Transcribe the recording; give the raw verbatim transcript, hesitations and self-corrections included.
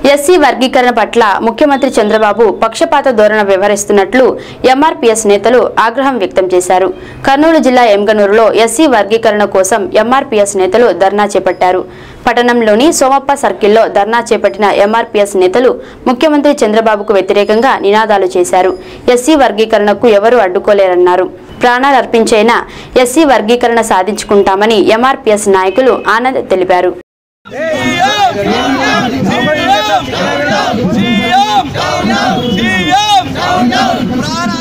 SC వర్గీకరణ పట్ల ముఖ్యమంత్రి చంద్రబాబు పక్షపాత ధోరణి వ్యవహరిస్తున్నట్లు ఎంఆర్పీఎస్ నేతలు ఆగ్రహం వ్యక్తం చేశారు. కర్నూలు జిల్లా ఎంగనూరులో ఎస్సీ వర్గీకరణ కోసం ఎంఆర్పీఎస్ నేతలు ధర్నా చేపట్టారు. పట్టణంలోని సోమప్ప సర్కిల్లో ధర్నా చేపట్టిన ఎంఆర్పీఎస్ నేతలు ముఖ్యమంత్రి చంద్రబాబుకు వ్యతిరేకంగా నినాదాలు చేశారు. ఎస్సీ వర్గీకరణకు ఎవరూ అడ్డుకోలేరన్నారు. ప్రాణాలు అర్పించైనా ఎస్సీ వర్గీకరణ సాధించుకుంటామని ఎంఆర్పీఎస్ నాయకులు ఆనంద్ తెలిపారు. Down, down, down, down, down, down, down, down, down, down, down, down,